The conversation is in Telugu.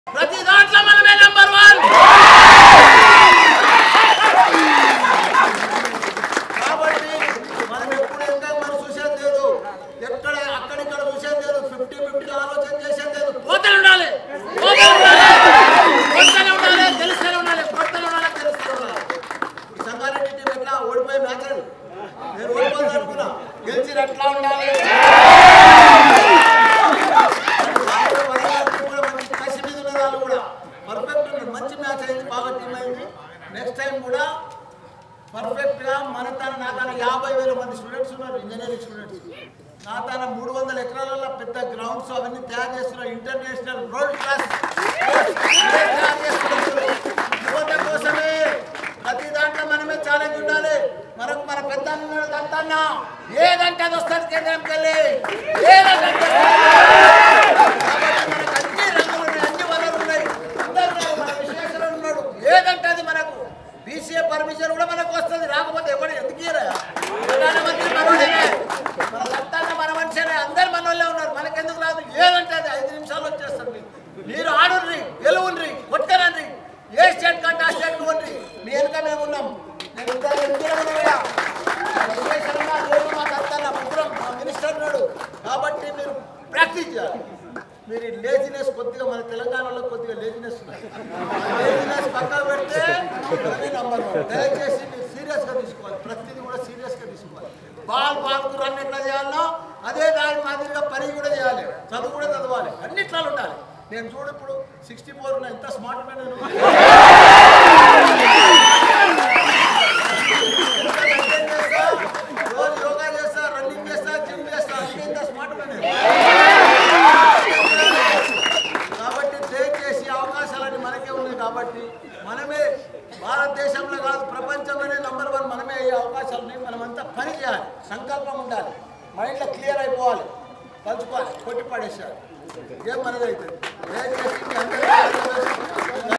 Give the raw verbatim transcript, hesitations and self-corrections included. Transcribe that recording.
ప్రతి దాంట్లో మనమే నంబర్ వన్. కాబట్టి మనం ఎప్పుడు ఇంకా మనం చూసేది లేదు, ఎక్కడ అక్కడిక్కడ చూసేది లేదు, ఫిఫ్టీ ఫిఫ్టీ ఆలోచన చేసేది లేదు. పోతలు ఉండాలి, పోతలు ఉండాలి, కొత్తలు ఉండాలి, తెలుస్తూనే ఉండాలి, కొత్తలు ఉండాలి, తెలుస్తూనే ఉండాలి. సంగారెడ్డి టీం ఎట్లా ఓడిపోయి మ్యాచ్ అది నేను ఓడిపోయింది అనుకున్నా, గెలిచి ఎట్లా ఉండాలి. మంచి మ్యాచ్ అయింది, బాగా టీం అయింది. నెక్స్ట్ టైం కూడా పర్ఫెక్ట్గా మన తన నా తన యాభై వేల మంది స్టూడెంట్స్ ఉన్నారు, ఇంజనీరింగ్ స్టూడెంట్స్. నా తన మూడు వందల ఎకరాలలో పెద్ద గ్రౌండ్స్ అవన్నీ తయారు చేస్తున్నారు, ఇంటర్నేషనల్ వరల్డ్ క్లాస్ తయారు చేస్తున్నారు. యువత కోసమే ప్రతి దాంట్లో మనమే ఛాలెంజ్ ఉండాలి. మనకు మన పెద్ద అంతన్నా ఏదంటే అది వస్తుంది కేంద్రంకి వెళ్ళి, ఏదంటే ఏదంటే అది మనకు బీసీఏ పర్మిషన్ కూడా మనకు వస్తుంది. రాకపోతే ఎవరు ఎందుకు ప్రధానమంత్రి మనోళ్ళే, మన సత్తాన్న మన మనిషినే, అందరు మనోళ్ళే ఉన్నారు, మనకెందుకు రాదు. ఏదంటే అది ఐదు నిమిషాలు వచ్చేస్తుంది. మీరు ఆడుర్రి, గెలువుండ్రి, కొట్టరండి, ఏ స్టేట్ కంటే ఆ స్టేట్ ఉండ్రి, మీ వెనుక మేము ఉన్నాం. నేను మా సత్తాన్న ముగ్గురం మా మినిస్టర్ ఉన్నాడు. కాబట్టి మీరు ప్రాక్టీస్ చేయాలి. మీరు లేజినెస్ కొద్దిగా మన తెలంగాణలో కొద్దిగా లేజినెస్ ఉన్నాయి, లేజినెస్ పక్కన పెడితే నంబర్ వన్. దయచేసి మీరు సీరియస్గా తీసుకోవాలి, ప్రతిదీ కూడా సీరియస్గా తీసుకోవాలి. బాల్ బాల్కు రన్ ఎట్లా చేయాలో అదే దాని మాదిరిగా పని కూడా చేయాలి, చదువు కూడా చదవాలి, అన్నిట్లో ఉండాలి. నేను చూడు ఇప్పుడు సిక్స్టీ ఫోర్ ఉన్నా, ఎంత స్మార్ట్ మ్యాన్ నేను, రోజు యోగా చేస్తా, రన్నింగ్ చేస్తా, జిమ్ చేస్తా, అంటే ఎంత స్మార్ట్ మ్యాన్ నేను. మనకే ఉన్నాయి కాబట్టి మనమే భారతదేశంలో కాదు ప్రపంచంలోనే నంబర్ వన్ మనమే అయ్యే అవకాశాలని మనమంతా పని చేయాలి, సంకల్పం ఉండాలి, మైండ్లో క్లియర్ అయిపోవాలి, పంచుకోవాలి, కొట్టి పడేసారు ఏం మనదైతే దయచేసి